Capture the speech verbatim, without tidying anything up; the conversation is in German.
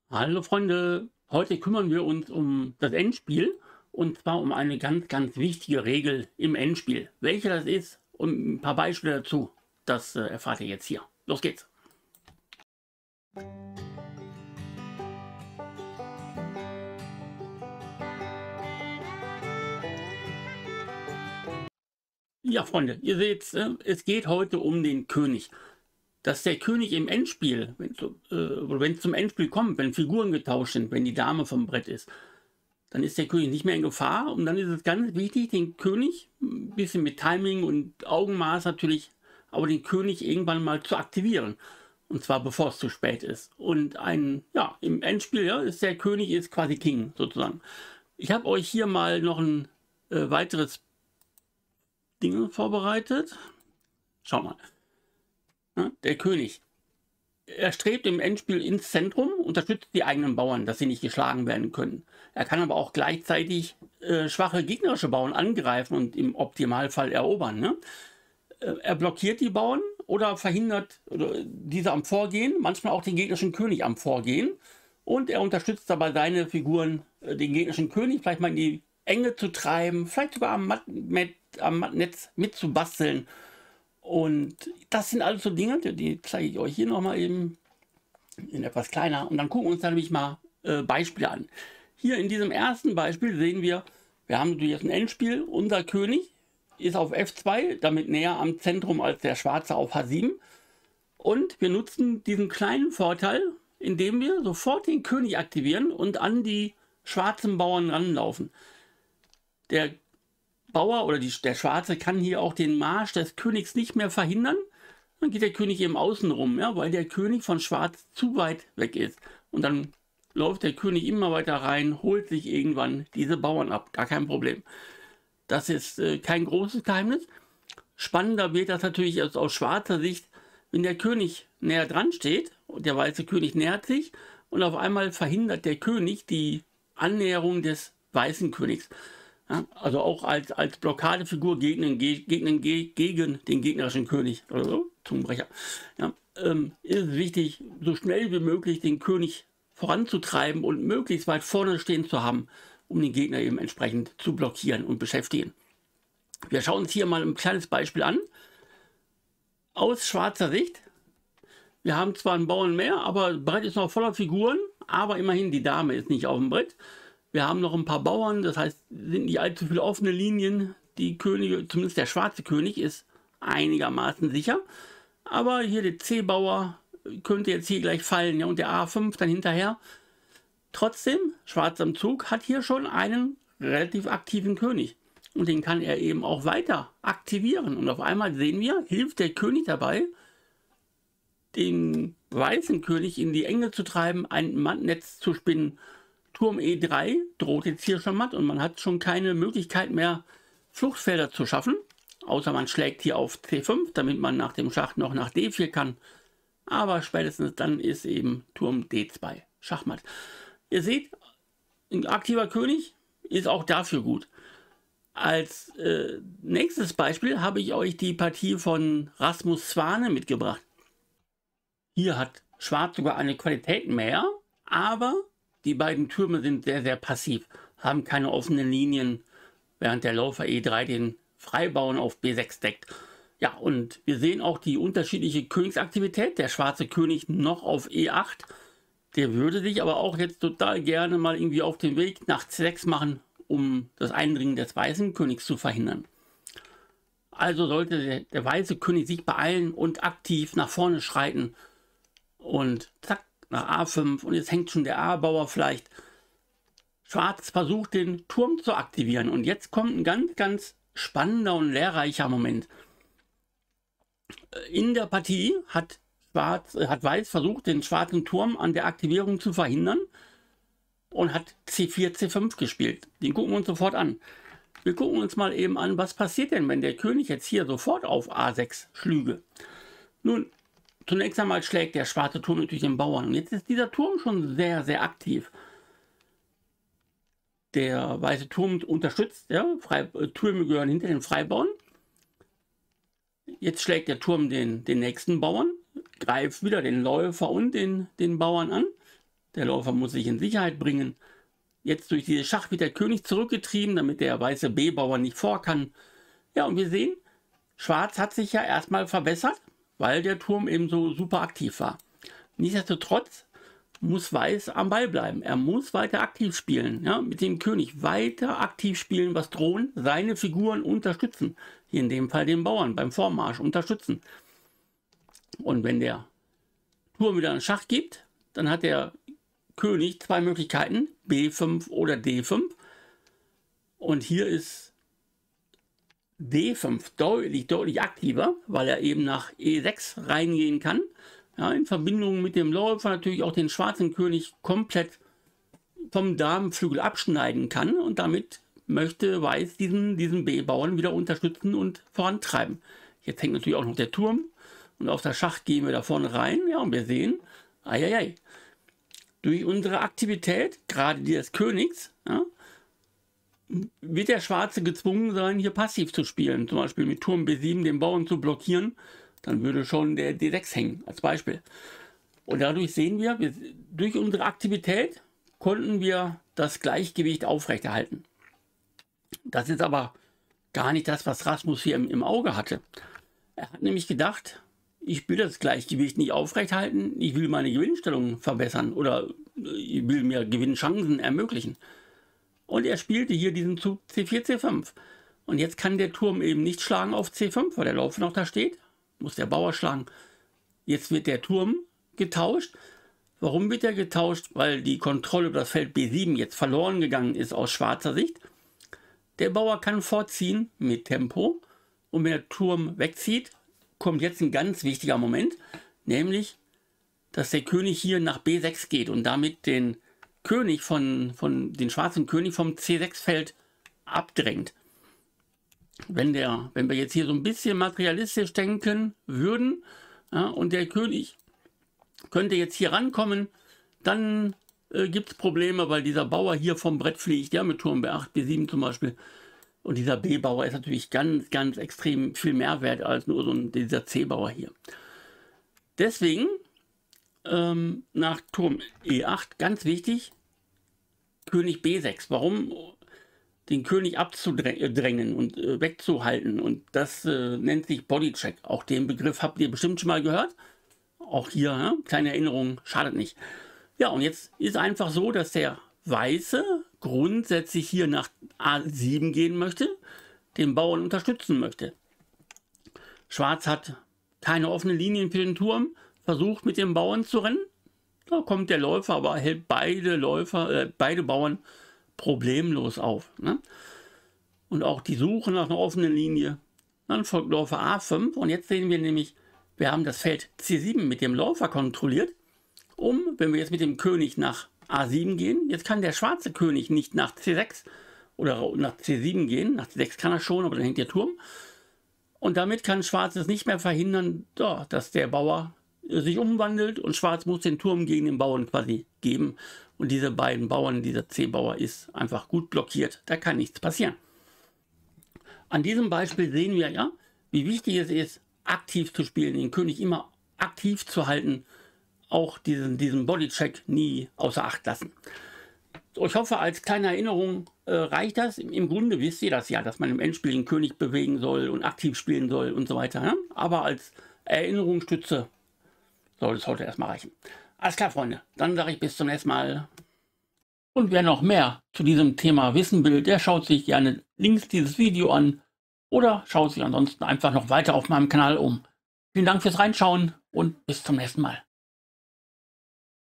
Hallo Freunde, heute kümmern wir uns um das Endspiel und zwar um eine ganz, ganz wichtige Regel im Endspiel. Welche das ist und ein paar Beispiele dazu, das äh, erfahrt ihr jetzt hier. Los geht's! Ja Freunde, ihr seht, äh, es geht heute um den König. Dass der König im Endspiel, wenn es äh, zum Endspiel kommt, wenn Figuren getauscht sind, wenn die Dame vom Brett ist, dann ist der König nicht mehr in Gefahr und dann ist es ganz wichtig, den König, ein bisschen mit Timing und Augenmaß natürlich, aber den König irgendwann mal zu aktivieren. Und zwar bevor es zu spät ist. Und ein, ja, im Endspiel ja, ist der König ist quasi King sozusagen. Ich habe euch hier mal noch ein äh, weiteres Ding vorbereitet. Schaut mal. Ja, der König. Er strebt im Endspiel ins Zentrum, unterstützt die eigenen Bauern, dass sie nicht geschlagen werden können. Er kann aber auch gleichzeitig äh, schwache gegnerische Bauern angreifen und im Optimalfall erobern. Ne? Äh, er blockiert die Bauern oder verhindert oder diese am Vorgehen, manchmal auch den gegnerischen König am Vorgehen. Und er unterstützt dabei seine Figuren, äh, den gegnerischen König vielleicht mal in die Enge zu treiben, vielleicht sogar am, Matt, mit, am Mattnetz mitzubasteln. Und das sind alles so Dinge, die zeige ich euch hier nochmal eben in etwas kleiner. Und dann gucken wir uns da nämlich mal äh, Beispiele an. Hier in diesem ersten Beispiel sehen wir, wir haben natürlich jetzt ein Endspiel. Unser König ist auf F zwei, damit näher am Zentrum als der Schwarze auf H sieben. Und wir nutzen diesen kleinen Vorteil, indem wir sofort den König aktivieren und an die schwarzen Bauern ranlaufen. Der Bauer oder die, der Schwarze kann hier auch den Marsch des Königs nicht mehr verhindern. Dann geht der König eben außen rum, ja, weil der König von Schwarz zu weit weg ist. Und dann läuft der König immer weiter rein, holt sich irgendwann diese Bauern ab. Gar kein Problem. Das ist äh, kein großes Geheimnis. Spannender wird das natürlich aus, aus schwarzer Sicht, wenn der König näher dran steht und der weiße König nähert sich und auf einmal verhindert der König die Annäherung des weißen Königs. Ja, also auch als, als Blockadefigur gegen, gegen, gegen den gegnerischen König. Oder so, Zungenbrecher. Ja, ähm, ist es wichtig, so schnell wie möglich den König voranzutreiben und möglichst weit vorne stehen zu haben, um den Gegner eben entsprechend zu blockieren und beschäftigen. Wir schauen uns hier mal ein kleines Beispiel an. Aus schwarzer Sicht. Wir haben zwar einen Bauern mehr, aber das Brett ist noch voller Figuren, aber immerhin die Dame ist nicht auf dem Brett. Wir haben noch ein paar Bauern, das heißt, sind nicht allzu viele offene Linien. Die Könige, zumindest der schwarze König, ist einigermaßen sicher. Aber hier der C-Bauer könnte jetzt hier gleich fallen, ja, und der A fünf dann hinterher. Trotzdem, schwarz am Zug hat hier schon einen relativ aktiven König. Und den kann er eben auch weiter aktivieren. Und auf einmal sehen wir, hilft der König dabei, den weißen König in die Enge zu treiben, ein Mattnetz zu spinnen. Turm E drei droht jetzt hier schon matt und man hat schon keine Möglichkeit mehr, Fluchtfelder zu schaffen. Außer man schlägt hier auf C fünf, damit man nach dem Schach noch nach D vier kann. Aber spätestens dann ist eben Turm D zwei Schachmatt. Ihr seht, ein aktiver König ist auch dafür gut. Als äh, nächstes Beispiel habe ich euch die Partie von Rasmus Swane mitgebracht. Hier hat Schwarz sogar eine Qualität mehr, aber die beiden Türme sind sehr, sehr passiv, haben keine offenen Linien, während der Läufer E drei den Freibauern auf B sechs deckt. Ja, und wir sehen auch die unterschiedliche Königsaktivität. Der schwarze König noch auf E acht. Der würde sich aber auch jetzt total gerne mal irgendwie auf den Weg nach C sechs machen, um das Eindringen des weißen Königs zu verhindern. Also sollte der, der weiße König sich beeilen und aktiv nach vorne schreiten. Und zack, nach A fünf und jetzt hängt schon der A-Bauer vielleicht. Schwarz versucht den Turm zu aktivieren und jetzt kommt ein ganz, ganz spannender und lehrreicher Moment. In der Partie hat, Schwarz, hat Weiß versucht, den schwarzen Turm an der Aktivierung zu verhindern und hat C vier, C fünf gespielt. Den gucken wir uns sofort an. Wir gucken uns mal eben an, was passiert denn, wenn der König jetzt hier sofort auf A sechs schlüge. Nun, zunächst einmal schlägt der schwarze Turm natürlich den Bauern. Und jetzt ist dieser Turm schon sehr, sehr aktiv. Der weiße Turm unterstützt, ja, Frei, äh, Türme gehören hinter den Freibauern. Jetzt schlägt der Turm den, den nächsten Bauern, greift wieder den Läufer und den, den Bauern an. Der Läufer muss sich in Sicherheit bringen. Jetzt durch diese Schach wird der König zurückgetrieben, damit der weiße B-Bauer nicht vor kann. Ja, und wir sehen, Schwarz hat sich ja erstmal verbessert, weil der Turm eben so super aktiv war. Nichtsdestotrotz muss Weiß am Ball bleiben. Er muss weiter aktiv spielen. Ja, mit dem König weiter aktiv spielen, was drohen, seine Figuren unterstützen. Hier in dem Fall den Bauern beim Vormarsch unterstützen. Und wenn der Turm wieder einen Schach gibt, dann hat der König zwei Möglichkeiten, B fünf oder D fünf. Und hier ist D fünf deutlich, deutlich aktiver, weil er eben nach E sechs reingehen kann. Ja, in Verbindung mit dem Läufer natürlich auch den schwarzen König komplett vom Damenflügel abschneiden kann. Und damit möchte Weiß diesen, diesen B-Bauern wieder unterstützen und vorantreiben. Jetzt hängt natürlich auch noch der Turm. Und auf das Schach gehen wir da vorne rein. Ja, und wir sehen, eieiei, durch unsere Aktivität, gerade die des Königs, ja, wird der Schwarze gezwungen sein, hier passiv zu spielen. Zum Beispiel mit Turm B sieben den Bauern zu blockieren. Dann würde schon der D sechs hängen, als Beispiel. Und dadurch sehen wir, wir, durch unsere Aktivität konnten wir das Gleichgewicht aufrechterhalten. Das ist aber gar nicht das, was Rasmus hier im, im Auge hatte. Er hat nämlich gedacht, ich will das Gleichgewicht nicht aufrechthalten, ich will meine Gewinnstellung verbessern oder ich will mir Gewinnchancen ermöglichen. Und er spielte hier diesen Zug C vier, C fünf. Und jetzt kann der Turm eben nicht schlagen auf C fünf, weil der Läufer noch da steht. Muss der Bauer schlagen. Jetzt wird der Turm getauscht. Warum wird er getauscht? Weil die Kontrolle über das Feld B sieben jetzt verloren gegangen ist aus schwarzer Sicht. Der Bauer kann vorziehen mit Tempo. Und wenn der Turm wegzieht, kommt jetzt ein ganz wichtiger Moment. Nämlich, dass der König hier nach B sechs geht und damit den König von, von den schwarzen König vom C sechs Feld abdrängt. Wenn, der, wenn wir jetzt hier so ein bisschen materialistisch denken würden, ja, und der König könnte jetzt hier rankommen, dann äh, gibt es Probleme, weil dieser Bauer hier vom Brett fliegt, ja, mit Turm B acht, B sieben zum Beispiel. Und dieser B-Bauer ist natürlich ganz, ganz extrem viel mehr wert als nur so ein, dieser C-Bauer hier. Deswegen ähm, nach Turm E acht ganz wichtig, König B sechs. Warum? Den König abzudrängen und äh, wegzuhalten. Und das äh, nennt sich Bodycheck. Auch den Begriff habt ihr bestimmt schon mal gehört. Auch hier, ja, kleine Erinnerung, schadet nicht. Ja, und jetzt ist einfach so, dass der Weiße grundsätzlich hier nach A sieben gehen möchte, den Bauern unterstützen möchte. Schwarz hat keine offenen Linien für den Turm, versucht mit dem Bauern zu rennen. Da kommt der Läufer, aber hält beide Läufer, äh, beide Bauern problemlos auf. Ne? Und auch die Suche nach einer offenen Linie. Dann folgt Läufer A fünf und jetzt sehen wir nämlich, wir haben das Feld C sieben mit dem Läufer kontrolliert. Um, wenn wir jetzt mit dem König nach A sieben gehen, jetzt kann der schwarze König nicht nach C sechs oder nach C sieben gehen. Nach C sechs kann er schon, aber dann hängt der Turm. Und damit kann Schwarz es nicht mehr verhindern, ja, dass der Bauer sich umwandelt und Schwarz muss den Turm gegen den Bauern quasi geben. Und diese beiden Bauern, dieser C-Bauer ist einfach gut blockiert. Da kann nichts passieren. An diesem Beispiel sehen wir ja, wie wichtig es ist, aktiv zu spielen, den König immer aktiv zu halten, auch diesen, diesen Bodycheck nie außer Acht lassen. So, ich hoffe, als kleine Erinnerung äh, reicht das. Im, Im Grunde wisst ihr das ja, dass man im Endspiel den König bewegen soll und aktiv spielen soll und so weiter. Ja? Aber als Erinnerungsstütze soll es heute erstmal reichen. Alles klar, Freunde. Dann sage ich bis zum nächsten Mal. Und wer noch mehr zu diesem Thema wissen will, der schaut sich gerne links dieses Video an oder schaut sich ansonsten einfach noch weiter auf meinem Kanal um. Vielen Dank fürs Reinschauen und bis zum nächsten Mal.